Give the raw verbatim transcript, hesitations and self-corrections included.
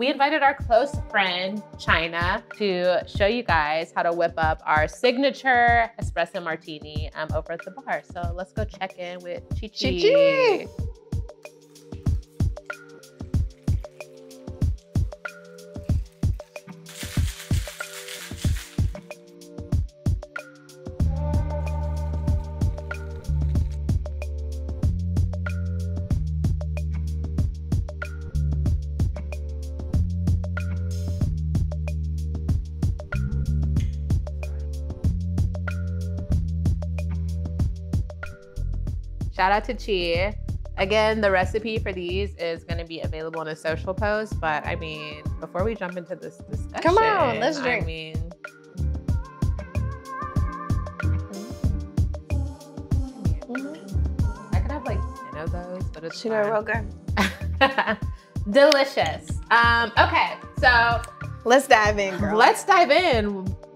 we invited our close friend, Chyna, to show you guys how to whip up our signature espresso martini um, over at the bar. So let's go check in with Chi Chi. Chi Chi. Shout out to Chi. Again, the recipe for these is going to be available in a social post. But I mean, before we jump into this discussion, come on, let's drink. I mean, mm-hmm. I could have like ten of those, but it's Chyna real good. Delicious. Um, okay, so let's dive in, girl. Let's dive in.